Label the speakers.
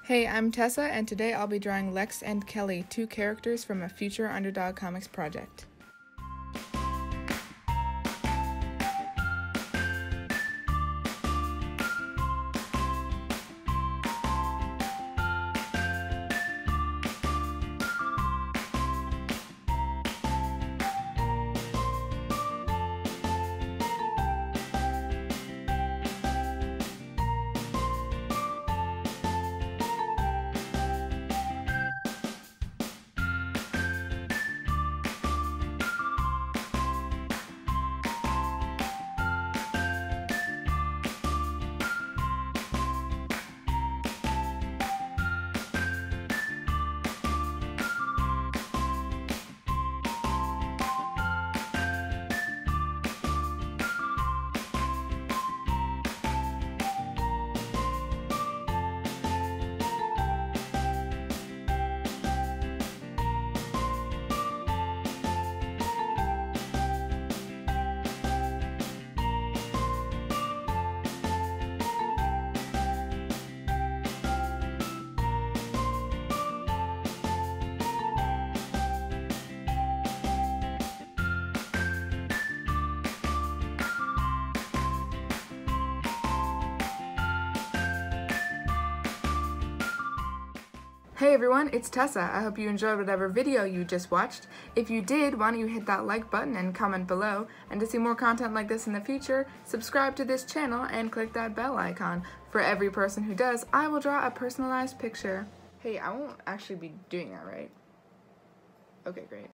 Speaker 1: Hey, I'm Tessa, and today I'll be drawing Lex and Kelly, two characters from a future Underdog Comics project. Hey everyone, it's Tessa. I hope you enjoyed whatever video you just watched. If you did, why don't you hit that like button and comment below. And to see more content like this in the future, subscribe to this channel and click that bell icon. For every person who does, I will draw a personalized picture. Hey, I won't actually be doing that, right? Okay, great.